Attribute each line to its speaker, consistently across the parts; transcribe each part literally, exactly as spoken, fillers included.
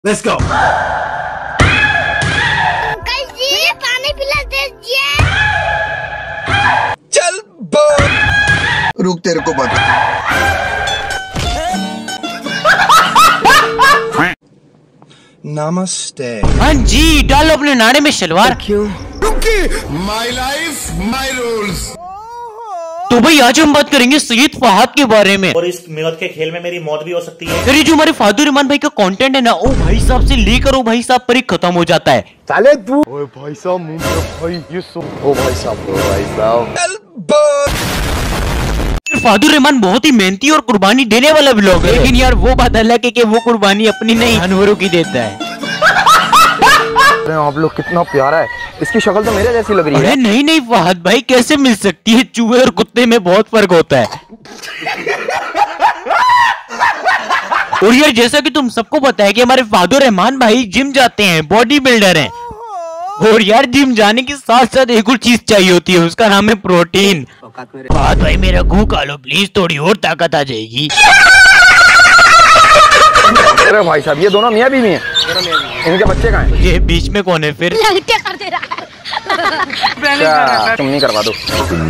Speaker 1: Let's go.
Speaker 2: Uncle जी पानी पिला दीजिए।
Speaker 3: चल रुक तेरे को बता। नमस्ते।
Speaker 4: हाँ जी, डालो अपने नाड़े में शलवार।
Speaker 3: क्यों? My life, my rules।
Speaker 4: तो भाई आज हम बात करेंगे सैयद फहद के बारे में।
Speaker 5: और इस मौत के खेल में मेरी मौत भी हो सकती है।
Speaker 4: अरे जो हमारे फादुर रहमान भाई का कंटेंट है ना, ओ भाई साहब से लेकर ओ भाई साहब पर ही खत्म हो जाता है।
Speaker 3: साले तू ओए भाई साहब मुंह भाई ये सो ओ भाई साहब ओ भाई साहब।
Speaker 4: फादुर रहमान बहुत ही मेहनती और कुर्बानी देने वाला ब्लॉग है, लेकिन यार वो बात अलग है कि वो कुर्बानी अपनी नहीं जानवरों की देता है।
Speaker 3: आप लोग कितना प्यारा है, इसकी शक्ल तो मेरे जैसी लग रही है।
Speaker 4: अरे नहीं नहीं फहद भाई कैसे मिल सकती है, चूहे और कुत्ते में बहुत फर्क होता है। और यार जैसा कि तुम सबको पता है कि हमारे फादुर रहमान भाई जिम जाते हैं, बॉडी बिल्डर हैं। और यार जिम जाने के साथ साथ एक और चीज चाहिए होती है, उसका नाम है प्रोटीन। फहद भाई मेरा घू खा लो प्लीज, थोड़ी और ताकत आ जाएगी।
Speaker 3: अरे भाई साहब ये दोनों मियाँ बीवी हैं, इनके बच्चे कहाँ हैं?
Speaker 4: ये बीच में कौन है फिर?
Speaker 2: क्या कर दे रहा है?
Speaker 3: चुम्मी करवा दो।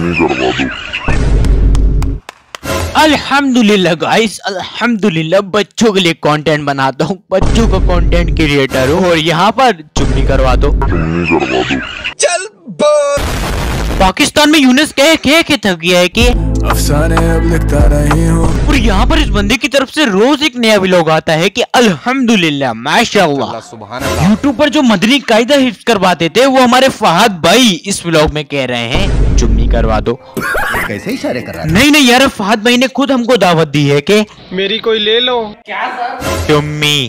Speaker 4: अल्हम्दुलिल्लाह गाइस, अल्हम्दुलिल्लाह बच्चों के लिए कंटेंट बनाता हूँ, बच्चों का कंटेंट क्रिएटर हूँ। और यहाँ पर चुम्मी करवा दो।
Speaker 3: चल
Speaker 4: पाकिस्तान में यूनुस कह कह के थक गया है कि
Speaker 1: अफसाने अब लिखता रही हूँ।
Speaker 4: और यहाँ पर इस बंदे की तरफ से रोज एक नया व्लॉग आता है कि अल्हम्दुलिल्लाह माशाअल्लाह। यूट्यूब पर जो मदनी कायदा हिफ्ज करवाते थे वो हमारे फहद भाई इस व्लॉग में कह रहे हैं चुम्मी करवा दो।
Speaker 3: कैसे इशारे कर रहा है?
Speaker 4: नहीं नहीं यार फहद भाई ने खुद हमको दावत दी है कि
Speaker 6: मेरी कोई ले लो।
Speaker 4: क्या सर? चुम्मी।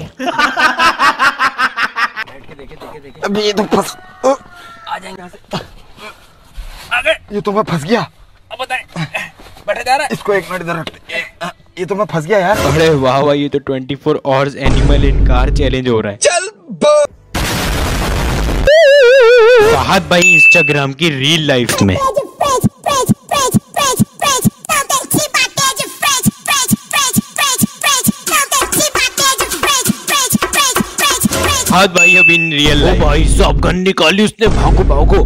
Speaker 3: अभी ये तो फंस आ जाएंगे ये तो मैं फंस गया।
Speaker 6: अब बताएं बैठा जा रहा है।
Speaker 3: इसको एक मिनट इधर रख। ये तो मैं फंस गया यार।
Speaker 4: अरे वाह वाह, ये तो twenty four hours animal in car challenge हो रहा है।
Speaker 3: चल
Speaker 4: फहद भाई इंस्टाग्राम की रील लाइफ में फहद भाई अब इन रियल लाइफ भाई साहब गन निकाली उसने, भागो भागो।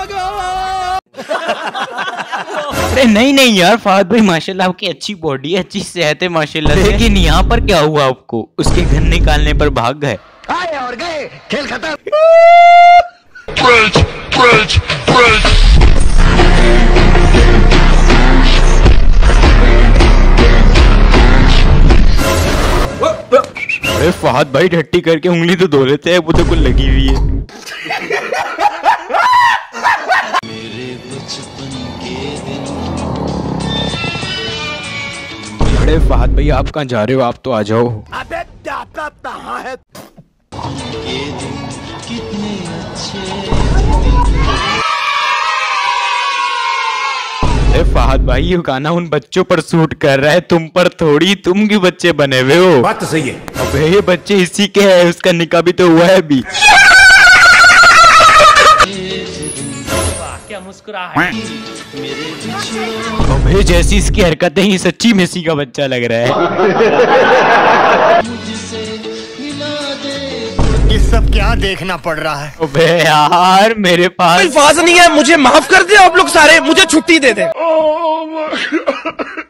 Speaker 4: अरे नहीं नहीं यार फहद भाई माशाल्लाह आपकी अच्छी बॉडी है, अच्छी सेहत है माशाल्लाह, लेकिन यहाँ पर क्या हुआ आपको? उसके गन निकालने पर भाग गए।
Speaker 3: आए और गए, खेल खत्म।
Speaker 4: अरे फहद भाई टट्टी करके उंगली तो धो लेते हैं, वो तो कुछ लगी हुई है। अरे फहद भाई आप कहाँ जा रहे हो? आप तो आ जाओ।
Speaker 3: अबे दाता कहाँ है?
Speaker 4: अरे फहद भाई ये गाना उन बच्चों पर सूट कर रहा है, तुम पर थोड़ी, तुम भी बच्चे बने हुए हो।
Speaker 1: बात तो सही है।
Speaker 4: अबे ये बच्चे इसी के है, उसका निकाह भी तो हुआ है अभी।
Speaker 5: क्या मुस्कुराहट।
Speaker 4: अबे जैसी इसकी हरकतें ही सच्ची मेसी का बच्चा लग रहा है।
Speaker 1: ये सब क्या देखना पड़ रहा है?
Speaker 4: अबे यार मेरे पास
Speaker 6: अल्फाज नहीं है, मुझे माफ कर दे आप लोग सारे, मुझे छुट्टी दे दे।